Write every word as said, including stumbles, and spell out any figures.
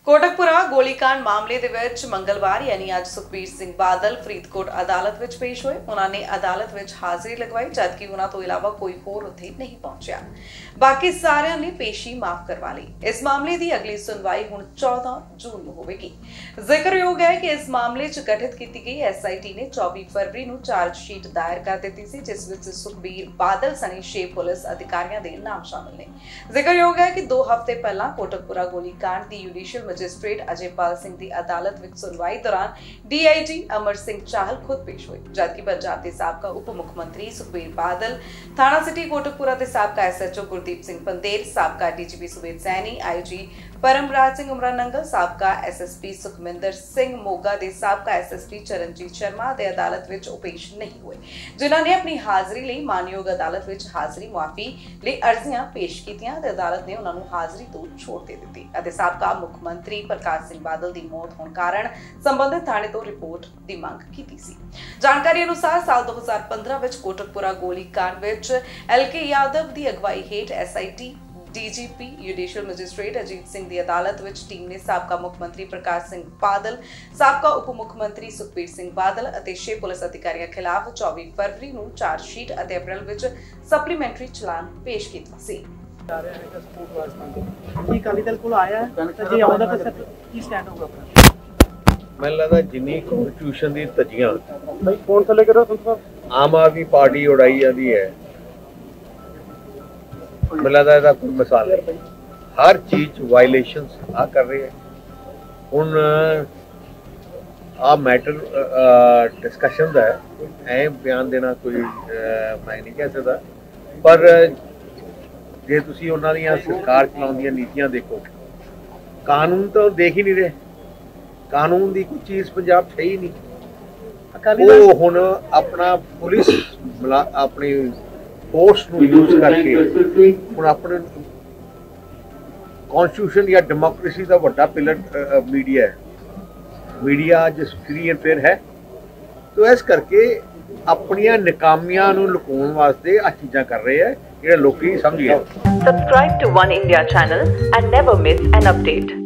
कोटकपुरा गोलीकांड मामले दे विच मंगलवार यानी अज सुखबीर सिंह बादल फरीदकोट अदालत विच पेश हुए। उन्होंने अदालत विच हाजिरी लगवाई, जबकि उन्हां तो इलावा कोई होर उत्थे नहीं पहुंचा। बाकी सारियां ने पेशी माफ करवा ली। इस मामले की अगली सुनवाई हुण चौदह जून में होवेगी। जिक्रयोग है कि इस मामले च गठित की गई एस आई टी ने चौबीस फरवरी नूं चार्जशीट दायर कर दी सी, जिस विच सुखबीर बादल सने छे पुलिस अधिकारियों के नाम शामिल ने। जिक्रयोग है कि दो हफ्ते पहला कोटकपुरा गोलीकांड की जुडिशियल मजिस्ट्रेट अजयपाल सिंह की अदालत विच सुनवाई दौरान डी आई जी अमर सिंह चाहल खुद पेश हुए, जबकि पंजाब के साबका उप मुख्यमंत्री सुखबीर बादल, थाना सिटी कोटकपुरा के साबका S H O Gurdeep Singh Pander, साबका D G P Subedh Saini, I G Paramraj Singh Umranangal, साबका S S P Sukhminder Singh Moga के साबका S S P Charanjit Sharma के अदालत विच पेश नहीं हुए, जिन्होंने अपनी हाजिरी लिए मानयोग अदालत विच हाजिरी मुआफी लिए अर्जियां पेश कीतियां ते अदालत ने उन्होंने हाजिरी तो छोड़ दे दी। साबका मुख्यमंत्री प्रकाश सिंह बादल की मौत होने कारण संबंधित थाने तो रिपोर्ट की मांग की थी। जानकारी अनुसार साल दो हजार पंद्रह विच कोटकपुरा गोलीकांड विच एल के यादव की अगवाई हेठ S I T D G P judicial magistrate Ajit Singh की अदालत विच टीम ने साबका मुख्यमंत्री प्रकाश सिंह बादल, साबका उप मुख्यमंत्री सुखबीर सिंह बादल और छे पुलिस अधिकारियों खिलाफ चौबीस फरवरी नूं चार्जशीट और अप्रैल विच सप्लीमेंटरी चलान पेश किया सी। मैं लगता जिन्नी कॉन्स्टिट्यूशन की धज्जियां आम आदमी पार्टी उड़ाई जाती है, मैं लगता है कोई मिसाल नहीं। हर चीज वायलेशन आ कर रहे हैं। हुण आ मैटर डिस्कशन का है, ऐ बयान देना कोई मैं नहीं कह सकता, पर जे तुसी उन्हां दीयां सरकार चलाउण दीयां नीतियां देखो, कानून तो देख ही नहीं रहे। कानून की कोई चीज़ पंजाब है ही नहीं। वो हुण अपना पुलिस अपनी फोर्स नूं यूज करके हुण अपने कॉन्स्टिट्यूशन या डेमोक्रेसी का बड़ा पिलर मीडिया है। मीडिया अज फ्री एंड फेयर है, तो इस करके अपनियां नाकामियां नूं लुकाउण वास्ते आ चीज़ां कर रहे हैं, जिहड़े लोकी समझ गए। Subscribe to One India channel and never miss an update.